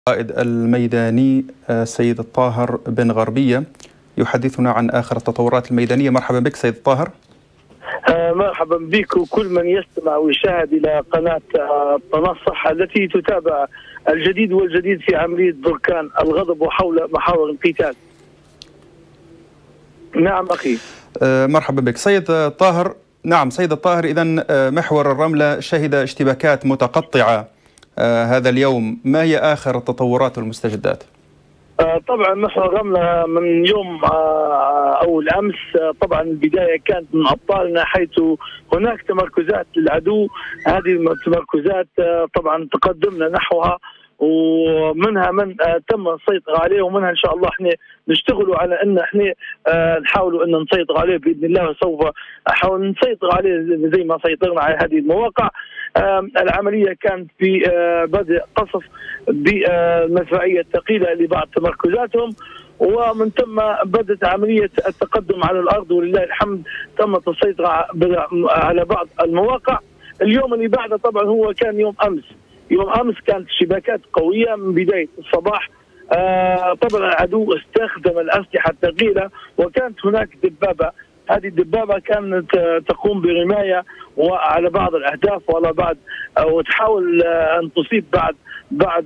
القائد الميداني سيد الطاهر بن غربية يحدثنا عن آخر التطورات الميدانية. مرحبا بك سيد الطاهر. مرحبا بك وكل من يستمع ويشاهد إلى قناة التنصح التي تتابع الجديد والجديد في عملية بركان الغضب وحول محاور القتال. نعم أخي. مرحبا بك سيد الطاهر. نعم سيد الطاهر، إذن محور الرملة شهد اشتباكات متقطعة هذا اليوم، ما هي آخر التطورات والمستجدات؟ طبعا محور الرملة من يوم أو الأمس طبعا البداية كانت من أبطالنا، حيث هناك تمركزات للعدو. هذه التمركزات طبعا تقدمنا نحوها، ومنها من تم السيطرة عليه، ومنها إن شاء الله احنا نشتغلوا على أن احنا نحاولوا أن نسيطر عليه بإذن الله، وسوف نحاول نسيطر عليه زي ما سيطرنا على هذه المواقع. العملية كانت في بدء قصف بالمدفعية الثقيلة لبعض تمركزاتهم، ومن ثم بدأت عملية التقدم على الأرض، ولله الحمد تمت السيطرة على بعض المواقع. اليوم اللي بعده طبعا هو كان يوم أمس. يوم أمس كانت اشتباكات قوية من بداية الصباح. طبعا العدو استخدم الأسلحة الثقيلة، وكانت هناك دبابة. هذه الدبابة كانت تقوم برماية وعلى بعض الأهداف وعلى بعض، وتحاول أن تصيب بعض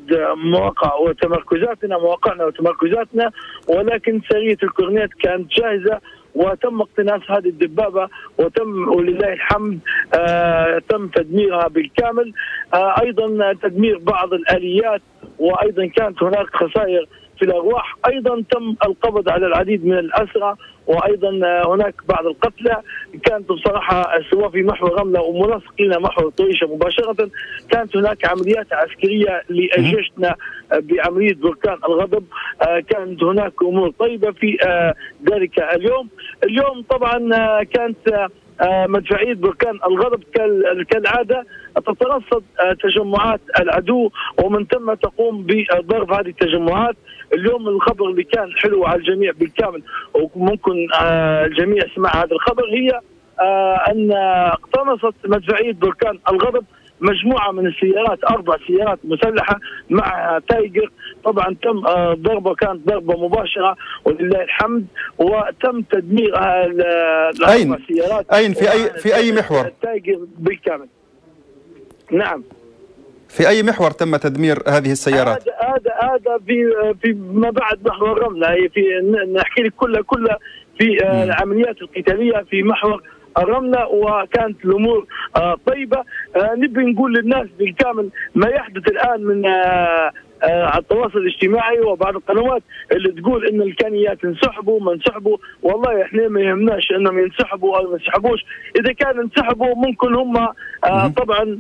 مواقعنا وتمركزاتنا، ولكن سرية الكورنيت كانت جاهزة وتم اقتناص هذه الدبابة، ولله الحمد تم تدميرها بالكامل. أيضا تدمير بعض الآليات، وأيضا كانت هناك خسائر في الأرواح. أيضا تم القبض على العديد من الأسرى، وأيضا هناك بعض القتلى. كانت بصراحة سواء في محور رملة ومنسق إلى محور طويشة مباشرة كانت هناك عمليات عسكرية لجيشنا بعملية بركان الغضب. كانت هناك أمور طيبة في ذلك اليوم طبعا كانت مدفعية بركان الغضب كالعادة تترصد تجمعات العدو، ومن ثم تقوم بضرب هذه التجمعات. اليوم الخبر اللي كان حلو على الجميع بالكامل، وممكن الجميع سمع هذا الخبر، هي أن اقتنصت مدفعية بركان الغضب مجموعة من السيارات، 4 سيارات مسلحة مع تايجر. طبعا تم ضربة، كانت ضربة مباشرة ولله الحمد، وتم تدمير أين السيارات. أين في أي محور؟ التايجر بالكامل. نعم. في أي محور تم تدمير هذه السيارات؟ هذا في ما بعد محور الرملة. هي في نحكي لك كلها في العمليات القتالية في محور الرملة، وكانت الامور طيبه. نبي نقول للناس بالكامل ما يحدث الان من على التواصل الاجتماعي وبعض القنوات اللي تقول ان الامكانيات انسحبوا ما انسحبوا. والله احنا ما يهمناش انهم ينسحبوا او ما ينسحبوش. اذا كان انسحبوا ممكن هم طبعا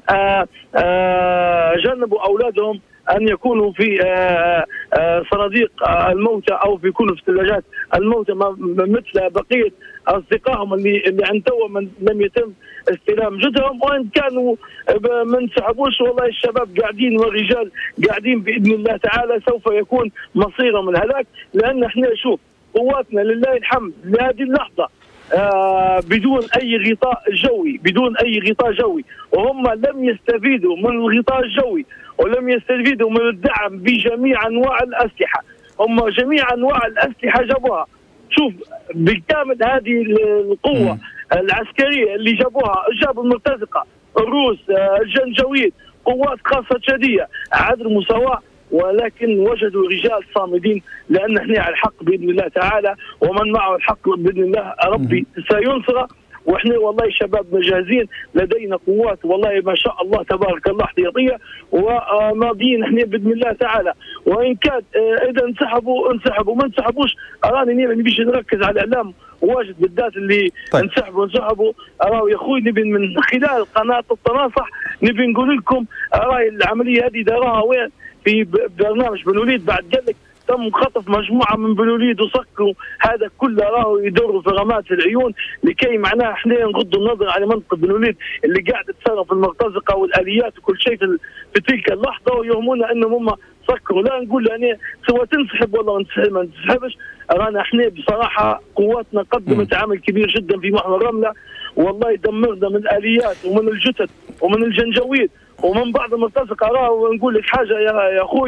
جنبوا اولادهم أن يكونوا في صناديق الموتى، أو يكونوا في ثلاجات الموتى مثل بقية أصدقائهم اللي عن تو لم يتم استلام جثثهم. وإن كانوا ما انسحبوش، والله الشباب قاعدين والرجال قاعدين بإذن الله تعالى سوف يكون مصيرهم الهلاك. لأن احنا شوف قواتنا لله الحمد لهذه اللحظة بدون أي غطاء جوي، وهم لم يستفيدوا من الغطاء الجوي ولم يستفيدوا من الدعم بجميع أنواع الأسلحة. هم جميع أنواع الأسلحة جابوها. شوف بالكامل هذه القوة العسكرية اللي جابوا المرتزقة، الروس، الجنجويد، قوات خاصة شديدة، عدل مساواة، ولكن وجدوا رجال صامدين. لأن احنا على الحق بإذن الله تعالى، ومن معه الحق بإذن الله ربي سينصره. واحنا والله شباب مجهزين، لدينا قوات والله ما شاء الله تبارك الله احتياطيه، وماضيين احنا باذن الله تعالى. وان كان اذا انسحبوا ما انسحبوش، اراني نبيش نركز على الاعلام واجد بالذات اللي انسحبوا. اراه يا اخوي نبي من خلال قناه التناصح نبي نقول لكم راي العمليه هذه داراها وين في برنامج بن وليد. بعد قال لك تم خطف مجموعه من بن وليد وسكروا هذا كله، راهو يدوروا في غمات في العيون لكي معناه احنا نغض النظر على منطقه بن وليد اللي قاعد تتصرف المرتزقه والاليات وكل شيء في تلك اللحظه، ويهمونا انهم هم سكروا. لا نقول يعني سواء تنسحب والله ما تنسحبش. رانا احنا بصراحه قواتنا قدمت عمل كبير جدا في محور الرمله، والله دمرنا من الاليات ومن الجثث ومن الجنجويد ومن بعض المرتزقه. راه ونقول لك حاجه يا اخوي،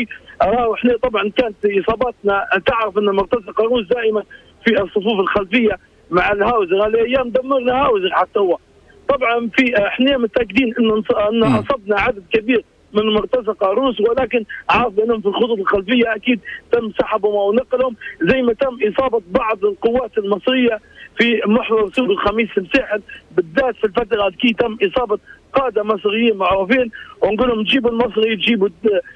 راهو احنا طبعا كانت اصاباتنا، تعرف ان مرتزقه روس دائما في الصفوف الخلفيه مع الهاوزر، الايام دمرنا هاوزر حتى هو. طبعا في احنا متاكدين ان اصبنا عدد كبير من مرتزقه روس، ولكن عارف انهم في الخطوط الخلفيه اكيد تم سحبهم او نقلهم، زي ما تم اصابه بعض القوات المصريه في محور سوق الخميس المساحل بالذات. في الفتره اكيد تم اصابه قاده مصريين معروفين، ونقول لهم تجيبوا المصري، تجيبوا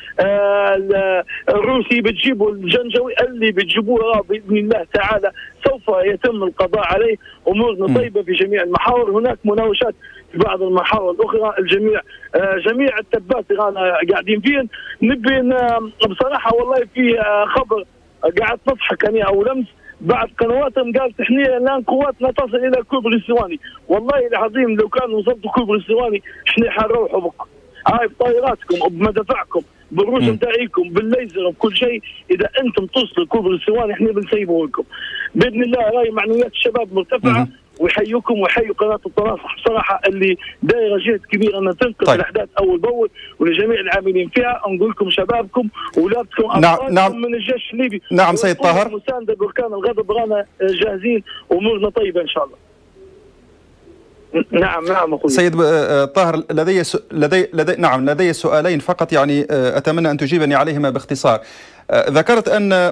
الروسي، بتجيبوا الجنجوي، اللي بتجيبوه باذن الله تعالى سوف يتم القضاء عليه. امورنا طيبه في جميع المحاور، هناك مناوشات في بعض المحاور الاخرى، الجميع جميع التبات رانا قاعدين فين. نبي بصراحه والله في خبر قاعد نضحك انا او لمس بعض قنواتهم قالت احنا الان قواتنا تصل الى كوبري السواني. والله العظيم لو كانوا وصلتوا كوبري السواني احنا حنروحوا بكم. هاي بطائراتكم بمدافعكم بالروس نتاعيكم بالليزر بكل شيء، اذا انتم توصلوا كوبري السواني احنا بنسيبوا لكم باذن الله. راي معنويات الشباب مرتفعه، ويحييكم ويحيوا قناه التناصح بصراحه اللي دايره جهد كبير انها تنقذ الاحداث اول باول، ولجميع العاملين فيها نقول لكم شبابكم واولادكم نعم من الجيش الليبي. نعم سيد طاهر، مسانده بركان الغضب رانا جاهزين وامورنا طيبه ان شاء الله. نعم اخوي سيد طاهر، لدي سؤالين فقط، يعني اتمنى ان تجيبني عليهما باختصار. ذكرت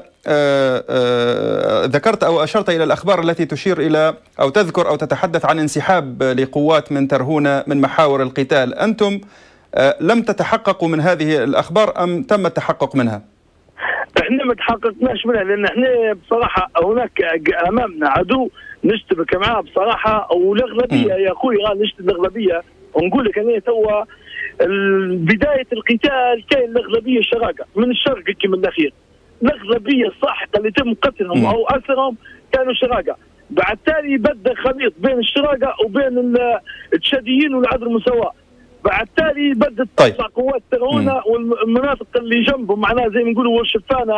أو أشرت إلى الأخبار التي تشير إلى أو تذكر أو تتحدث عن انسحاب لقوات من ترهونة من محاور القتال. أنتم لم تتحققوا من هذه الأخبار أم تم التحقق منها؟ احنا ما تحققناش منها، لأن احنا بصراحة هناك أمامنا عدو نشتبك معاه بصراحة، والأغلبية يا أخوي نشتبك الأغلبية، ونقول لك أنا توا بداية القتال كاين الأغلبية شراقة من الشرق كي من الأخير. الأغلبية الساحقة اللي تم قتلهم أو أسرهم كانوا شراقة. بعد تالي بدأ خليط بين الشراقة وبين التشاديين والعدل المساواة. بعد تالي بدأت تطلع قوات ترهونة والمناطق اللي جنبهم معناها زي ما نقولوا والشفانة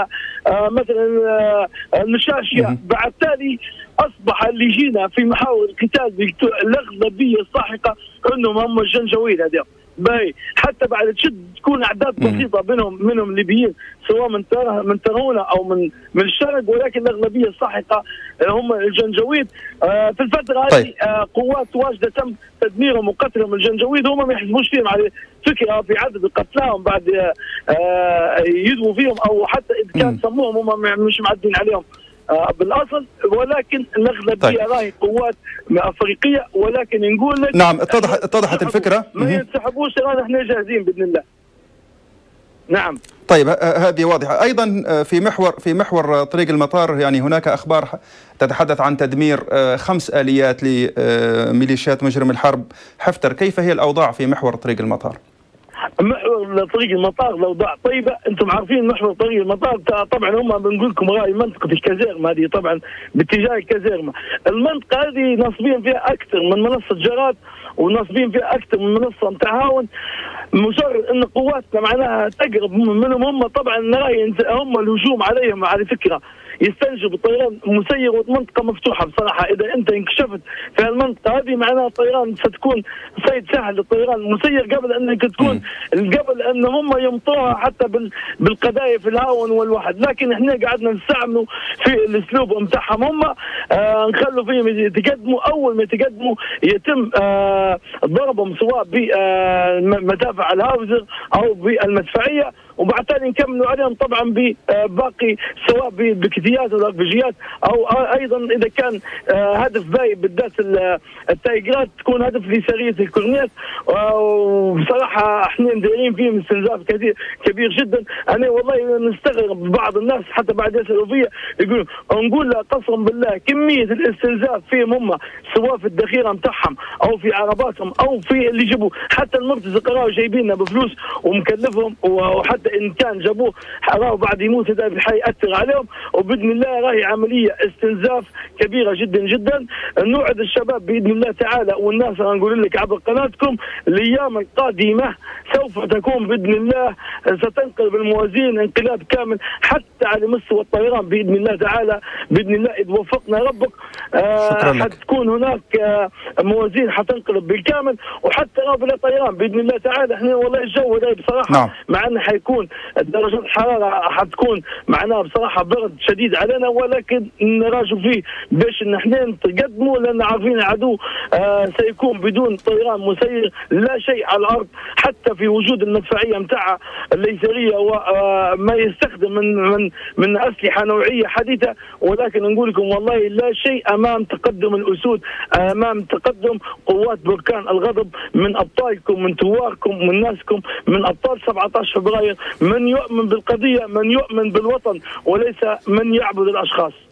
مثلا المشاشية. بعد تالي أصبح اللي جينا في محاور القتال الأغلبية الساحقة أنهم هم الجنجويد هذول. باي حتى بعد تشد تكون اعداد بسيطه منهم ليبيين سواء من ترهونه او من الشرق، ولكن الاغلبيه الساحقه هم الجنجويد. في الفتره هذه قوات واجده تم تدميرهم وقتلهم الجنجويد، هم ما يحسبوش فيهم على فكره في عدد قتلاهم بعد يدووا فيهم، او حتى اذا كان سموهم هم مش معدين عليهم بالاصل، ولكن الاغلبيه راهي قوات افريقيه. ولكن نقول لك نعم اتضحت الفكره، ما ينسحبوش، رانا احنا جاهزين باذن الله. نعم طيب هذه واضحه. ايضا في محور طريق المطار، يعني هناك اخبار تتحدث عن تدمير 5 آليات لميليشيات مجرم الحرب حفتر. كيف هي الاوضاع في محور طريق المطار؟ محور طريق المطار الاوضاع طيبه. انتم عارفين محور طريق المطار طبعا هم بنقول لكم راي منطقه الكازيرما هذه طبعا باتجاه الكازيرما. المنطقه هذه ناصبين فيها اكثر من منصه جراد، وناصبين فيها اكثر من منصه تعاون. مجرد ان قواتنا معناها تقرب منهم هم طبعا نراي هم الهجوم عليهم على فكره يستنجب الطيران مسير، ومنطقه مفتوحه بصراحه. اذا انت انكشفت في المنطقه هذه معناها الطيران ستكون صيد سهل للطيران مسير قبل انك تكون قبل ان هم يمطوها حتى بالقذايف الهاون والوحد. لكن احنا قعدنا نستعملوا في الاسلوب بتاعهم هم نخلوا فيهم يتقدموا. اول ما يتقدموا يتم ضربهم سواء بمدافع الهاوزر او بالمدفعيه، وبعد تالي نكملوا عليهم طبعا بباقي سواء بكتيات ولا بجيات، او ايضا اذا كان هدف باي بالذات التايجرات تكون هدف لسريه الكورنيت. وبصراحه احنا دايرين فيهم استنزاف كبير جدا. انا والله نستغرب بعض الناس حتى بعد يسالوا فيا يقولوا نقول لا قسما بالله كميه الاستنزاف فيهم هم سواء في الذخيره نتاعهم او في عرباتهم او في اللي جابوا. حتى المرتزقه راهو جايبيننا بفلوس ومكلفهم، وحتى ان كان جابوه راهو بعد يموت هذا الحي ياثر عليهم. وباذن الله راهي عمليه استنزاف كبيره جدا جدا. نوعد الشباب باذن الله تعالى والناس نقول لك عبر قناتكم الايام القادمه سوف تكون باذن الله ستنقلب الموازين انقلاب كامل حتى على مستوى الطيران باذن الله تعالى. باذن الله اذا وفقنا ربك حتكون هناك موازين حتنقلب بالكامل، وحتى بلا طيران باذن الله تعالى. احنا والله الجو ده بصراحه مع انه حيكون حتكون درجات الحراره حتكون معناها بصراحه برد شديد علينا، ولكن نراجعوا فيه باش نحن نتقدموا، لان عارفين العدو سيكون بدون طيران مسير لا شيء على الارض، حتى في وجود المدفعيه نتاعها الليزريه وما يستخدم من اسلحه نوعيه حديثه. ولكن نقول لكم والله لا شيء امام تقدم الاسود، امام تقدم قوات بركان الغضب من ابطالكم، من ثواركم، من ناسكم، من ابطال 17 فبراير، من يؤمن بالقضيه، من يؤمن بالوطن وليس من يعبد الاشخاص.